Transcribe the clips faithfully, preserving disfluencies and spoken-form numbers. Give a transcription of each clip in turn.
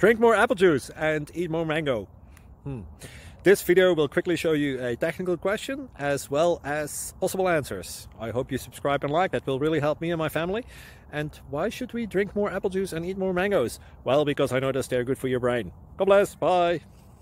Drink more apple juice and eat more mango. Hmm. This video will quickly show you a technical question as well as possible answers. I hope you subscribe and like, that will really help me and my family. And why should we drink more apple juice and eat more mangoes? Well, because I noticed they're good for your brain. God bless, bye!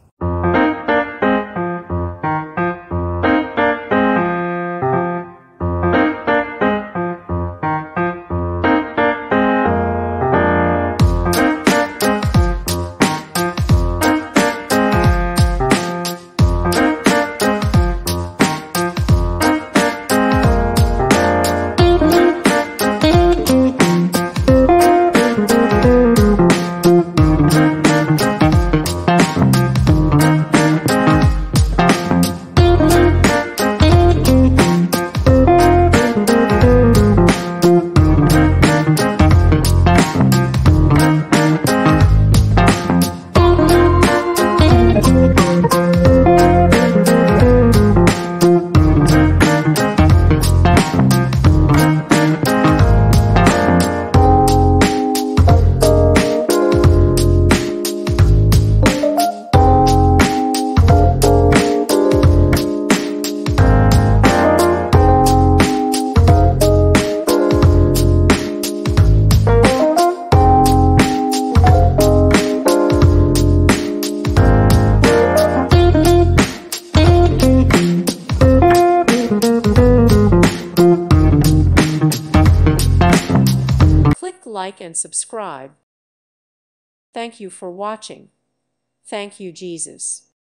Click like and subscribe. Thank you for watching. Thank you, Jesus.